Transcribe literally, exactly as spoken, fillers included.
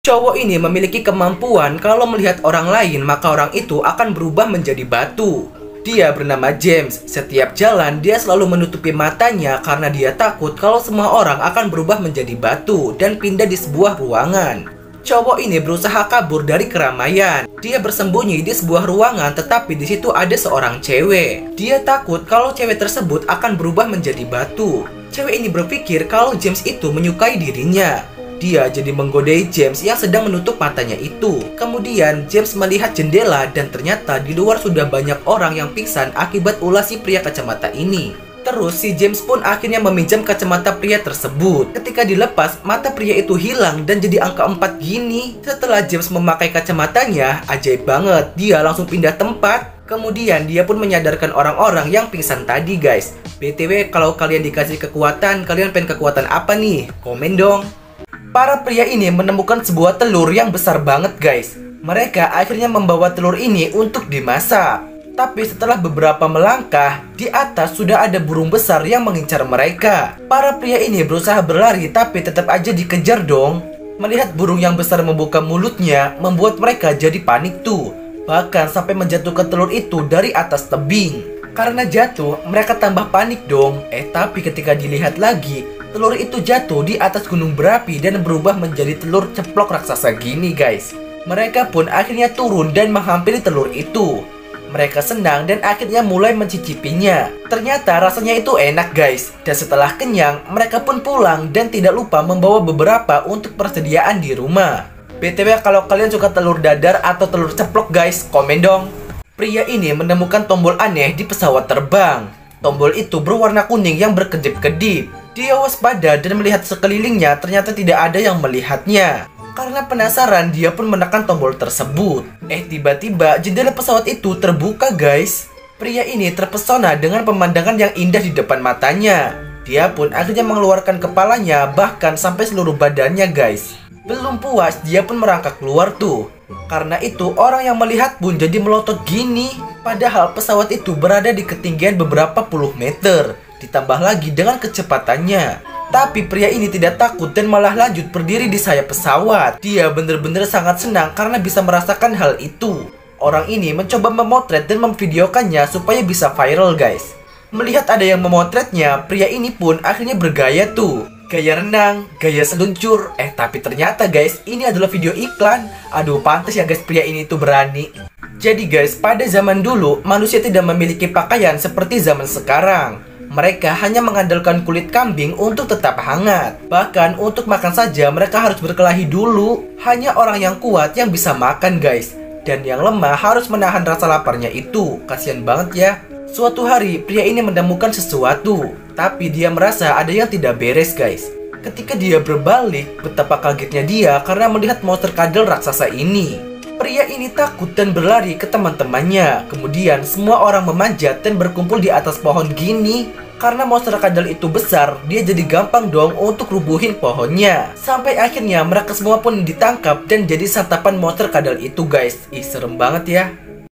Cowok ini memiliki kemampuan kalau melihat orang lain maka orang itu akan berubah menjadi batu. Dia bernama James. Setiap jalan dia selalu menutupi matanya karena dia takut kalau semua orang akan berubah menjadi batu dan pindah di sebuah ruangan. Cowok ini berusaha kabur dari keramaian. Dia bersembunyi di sebuah ruangan tetapi di situ ada seorang cewek. Dia takut kalau cewek tersebut akan berubah menjadi batu. Cewek ini berpikir kalau James itu menyukai dirinya. Dia jadi menggodai James yang sedang menutup matanya itu. Kemudian James melihat jendela dan ternyata di luar sudah banyak orang yang pingsan akibat ulah si pria kacamata ini. Terus si James pun akhirnya meminjam kacamata pria tersebut. Ketika dilepas, mata pria itu hilang dan jadi angka empat gini. Setelah James memakai kacamatanya, ajaib banget, dia langsung pindah tempat. Kemudian dia pun menyadarkan orang-orang yang pingsan tadi guys. B T W kalau kalian dikasih kekuatan, kalian pengen kekuatan apa nih? Komen dong. Para pria ini menemukan sebuah telur yang besar banget guys. Mereka akhirnya membawa telur ini untuk dimasak. Tapi setelah beberapa melangkah, di atas sudah ada burung besar yang mengincar mereka. Para pria ini berusaha berlari tapi tetap aja dikejar dong. Melihat burung yang besar membuka mulutnya, membuat mereka jadi panik tuh. Bahkan sampai menjatuhkan telur itu dari atas tebing. Karena jatuh, mereka tambah panik dong. Eh tapi ketika dilihat lagi, telur itu jatuh di atas gunung berapi dan berubah menjadi telur ceplok raksasa gini guys. Mereka pun akhirnya turun dan menghampiri telur itu. Mereka senang dan akhirnya mulai mencicipinya. Ternyata rasanya itu enak guys. Dan setelah kenyang, mereka pun pulang dan tidak lupa membawa beberapa untuk persediaan di rumah. B T W kalau kalian suka telur dadar atau telur ceplok guys, komen dong. Pria ini menemukan tombol aneh di pesawat terbang. Tombol itu berwarna kuning yang berkedip-kedip. Dia waspada dan melihat sekelilingnya, ternyata tidak ada yang melihatnya. Karena penasaran, dia pun menekan tombol tersebut. Eh, tiba-tiba jendela pesawat itu terbuka guys. Pria ini terpesona dengan pemandangan yang indah di depan matanya. Dia pun akhirnya mengeluarkan kepalanya, bahkan sampai seluruh badannya guys. Belum puas, dia pun merangkak keluar tuh. Karena itu, orang yang melihat pun jadi melotot gini. Padahal pesawat itu berada di ketinggian beberapa puluh meter. Ditambah lagi dengan kecepatannya. Tapi pria ini tidak takut dan malah lanjut berdiri di sayap pesawat. Dia benar-benar sangat senang karena bisa merasakan hal itu. Orang ini mencoba memotret dan memvideokannya supaya bisa viral guys. Melihat ada yang memotretnya, pria ini pun akhirnya bergaya tuh. Gaya renang, gaya seluncur. Eh tapi ternyata guys, ini adalah video iklan. Aduh, pantas ya guys pria ini tuh berani. Jadi guys, pada zaman dulu manusia tidak memiliki pakaian seperti zaman sekarang. Mereka hanya mengandalkan kulit kambing untuk tetap hangat. Bahkan untuk makan saja mereka harus berkelahi dulu. Hanya orang yang kuat yang bisa makan guys. Dan yang lemah harus menahan rasa laparnya itu. Kasian banget ya. Suatu hari pria ini menemukan sesuatu. Tapi dia merasa ada yang tidak beres guys. Ketika dia berbalik, betapa kagetnya dia karena melihat monster kadal raksasa ini. Pria ini takut dan berlari ke teman-temannya. Kemudian semua orang memanjat dan berkumpul di atas pohon gini. Karena monster kadal itu besar, dia jadi gampang dong untuk rubuhin pohonnya. Sampai akhirnya mereka semua pun ditangkap dan jadi santapan monster kadal itu guys. Ih, serem banget ya.